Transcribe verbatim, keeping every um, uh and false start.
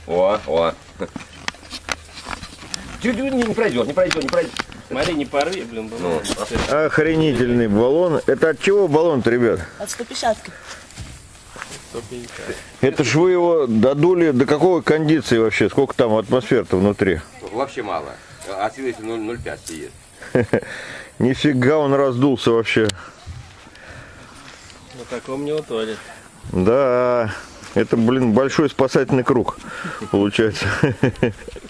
О, о. Не пройдет, не пройдет, не пройдет. Смотри, не порви, блин, баллон. Ну, охренительный баллон. Это от чего баллон-то, ребят? От сто пятидесятки. сто пятьдесят. Это ж вы его додули до какой кондиции вообще? Сколько там атмосфер-то внутри? Вообще мало. А сила если ноль целых пять сидит. Нифига он раздулся вообще. На таком не утонет. Да, это, блин, большой спасательный круг получается.